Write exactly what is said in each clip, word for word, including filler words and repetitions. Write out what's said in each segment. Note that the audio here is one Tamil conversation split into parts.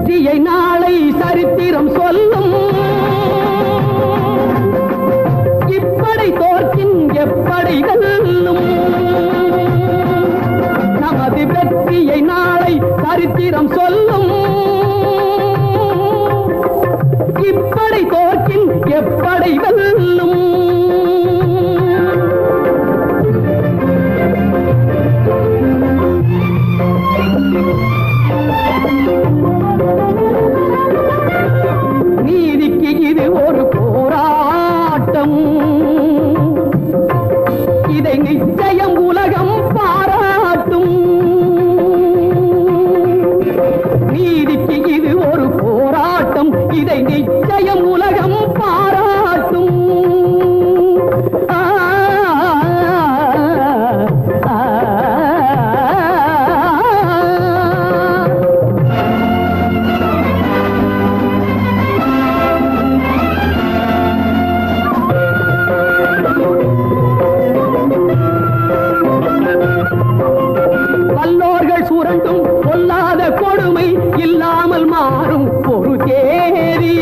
வெற்றியை நாளை சரித்திரம் சொல்லும். இப்படை தோற்கின் எப்படை வெல்லும். நமது வெற்றியை நாளை சரித்திரம் சொல்லும். இப்படை தோற்கின் எப்படை வெல்லும். நீதிக்கு இது ஒரு போராட்டம். இதை நிச்சயம் உலகம் பாராட்டும். நீதிக்கு இது ஒரு போராட்டம். இதை நிச்சயம் உலகம் பாராட்டும். வல்லோர்கள் சுரண்டும் கொல்லாத கொடுமை இல்லாமல் மாறும் ஒரு தேதி.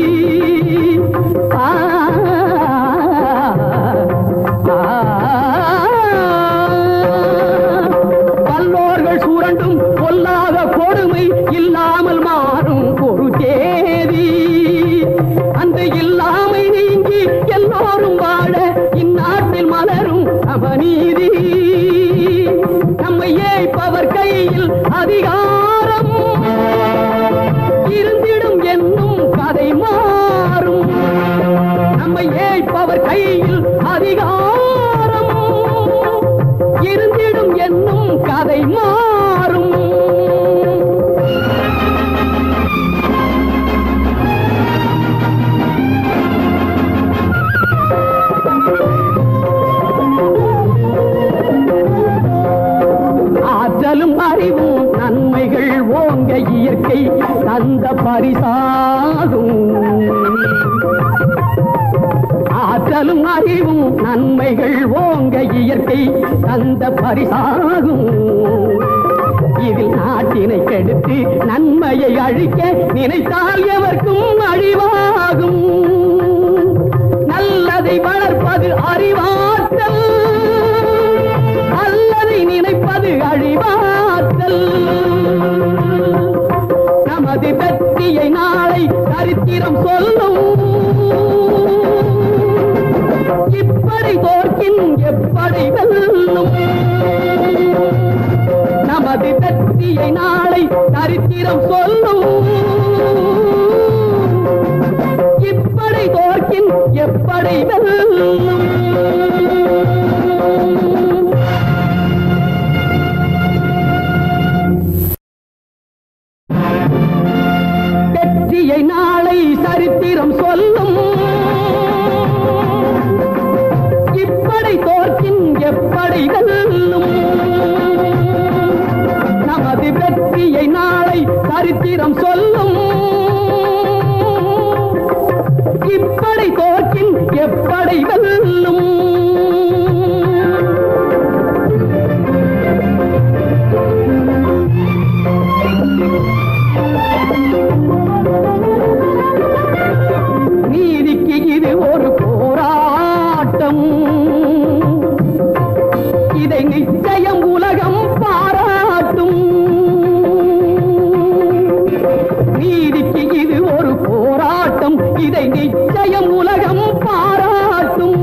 வல்லோர்கள் சுரண்டும் கொல்லாத கொடுமை இல்லாமல் மாறும் ஒரு தேதி. அந்த இல்லாமை நீங்கி எல்லோரும் வாழ இந்நாட்டில் மலரும் அவநீதி. நம்மை ஏய்ப்பவர் கையில் அதிகாரம் இருந்திடும் என்னும் கதை மாறும். நம்மை ஏய்ப்பவர் கையில் அதிகாரம் இருந்திடும் என்னும் கதை மாறும். ஆற்றலும் அறிவும் நன்மைகள் ஓங்க இயற்கை தந்த பரிசாகும். ஆற்றலும் அறிவும் நன்மைகள் ஓங்க இயற்கை தந்த பரிசாகும். இதில் நாட்டினை கெடுத்து நன்மையை அழிக்க நினைத்தால் எவர்க்கும் அழிவாகும். நல்லதை வளர்ப்பது அறிவாற்றல். நல்லதை நினைப்பது அழிவாற்றல். நமது வெற்றியை நாளை சரித்திரம் சொல்லும். இப்படை தோற்கின் எப்படை வெல்லும். நமது வெற்றியை நாளை சரித்திரம் சொல்லும். இப்படை தோற்கின் எப்படை வெல்லும். வெற்றியை நாளை சரித்திரம் சொல்லும். இப்படை தோற்கின் எப்படை வெல்லும். நமது வெற்றியை நாளை சரித்திரம் சொல்லும். இப்படை தோற்கின் எப்படை வெல்லும். நீதிக்கு இது ஒரு போராட்டம். இதை நிச்சயம் உலகம் பாராட்டும். நீதிக்கு இது ஒரு போராட்டம். இதை நிச்சயம் உலகம் பாராட்டும்.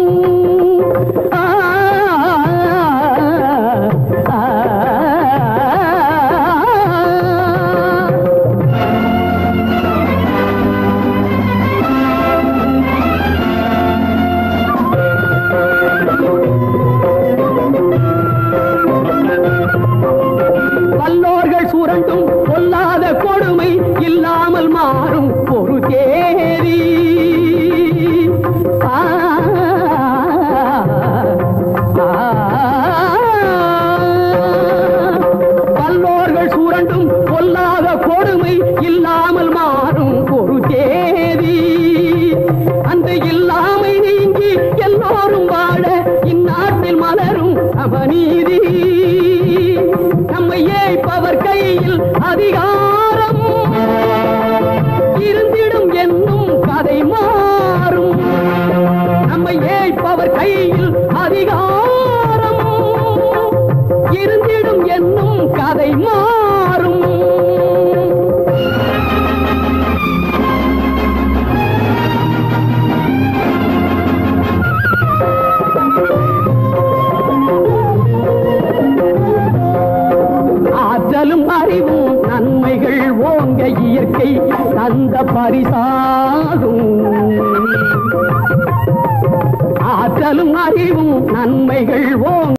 வல்லோர்கள் சுரண்டும் கொல்லாத கொடுமை இல்லாமல் மாறும் ஒரு தேதி. வல்லோர்கள் சுரண்டும் கொல்லாத கொடுமை இல்லாமல் மாறும் ஒரு தேதி. அந்த இல்லாமை நீங்கி எல்லோரும் வாழ இந்நாட்டில் மலரும் அவநீதி. நம்மை ஏய்ப்பவர் கையில் அதிகாரம் கதை மாறும். நம்மை ஏய்ப்பவர் கையில் அதிகாரம் இருந்திடும் என்னும் கதை மாறும். ஆற்றலும் அறிவும் நன்மைகள் ஓங்க இயற்கை தந்த பரிசாகும். ஆற்றலும் அறிவும் நன்மைகள் ஓங்க